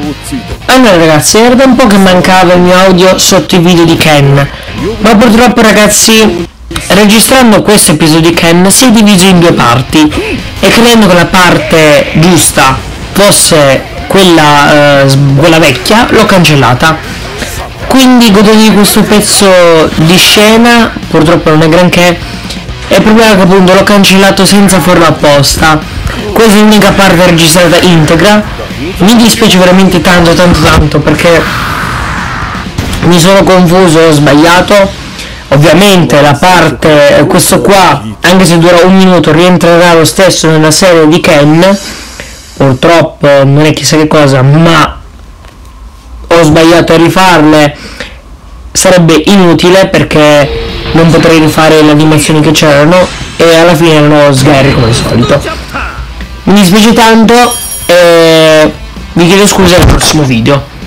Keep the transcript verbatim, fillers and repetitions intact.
Allora ragazzi, era da un po' che mancava il mio audio sotto i video di Ken, ma purtroppo ragazzi, registrando questo episodio di Ken si è diviso in due parti e credendo che la parte giusta fosse quella, eh, quella vecchia, l'ho cancellata. Quindi godetevi questo pezzo di scena, purtroppo non è granché, e il problema è che appunto l'ho cancellato senza farlo apposta. Questa è l'unica parte registrata integra. Mi dispiace veramente tanto tanto tanto perché mi sono confuso, ho sbagliato. Ovviamente la parte, questo qua, anche se dura un minuto, rientrerà lo stesso nella serie di Ken. Purtroppo non è chissà che cosa, ma ho sbagliato a rifarle, sarebbe inutile perché non potrei rifare le animazioni che c'erano e alla fine erano sgherri come al solito. Mi dispiace tanto e vi chiedo scusa al prossimo video.